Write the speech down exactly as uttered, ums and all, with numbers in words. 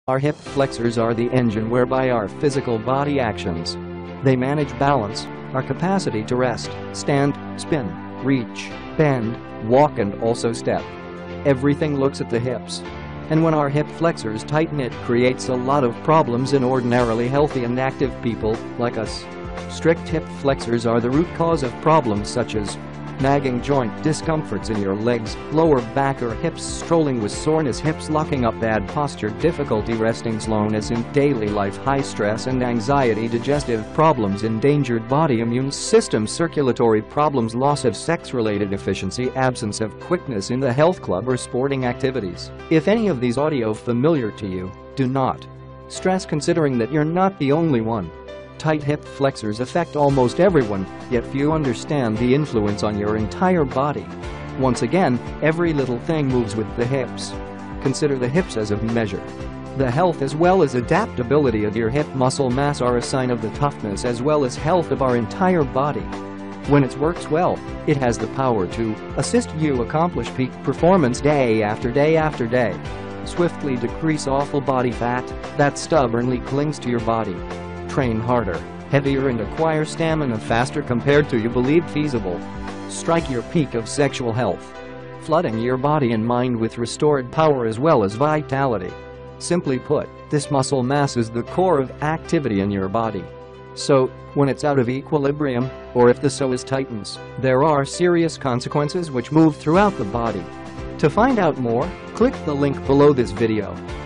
Our hip flexors are the engine whereby our physical body actions. They manage balance, our capacity to rest, stand, spin, reach, bend, walk and also step. Everything looks at the hips. And when our hip flexors tighten, it creates a lot of problems in ordinarily healthy and active people like us. Strict hip flexors are the root cause of problems such as nagging joint discomforts in your legs, lower back or hips, strolling with soreness, hips locking up, bad posture, difficulty resting, slowness in daily life, high stress and anxiety, digestive problems, endangered body immune system, circulatory problems, loss of sex-related efficiency, absence of quickness in the health club or sporting activities. If any of these audio familiar to you, do not stress, considering that you're not the only one. Tight hip flexors affect almost everyone, yet few understand the influence on your entire body. Once again, every little thing moves with the hips. Consider the hips as a measure. The health as well as adaptability of your hip muscle mass are a sign of the toughness as well as health of our entire body. When it works well, it has the power to assist you accomplish peak performance day after day after day. Swiftly decrease awful body fat that stubbornly clings to your body. Train harder, heavier and acquire stamina faster compared to you believed feasible. Strike your peak of sexual health, flooding your body and mind with restored power as well as vitality. Simply put, this muscle mass is the core of activity in your body. So, when it's out of equilibrium, or if the psoas tightens, there are serious consequences which move throughout the body. To find out more, click the link below this video.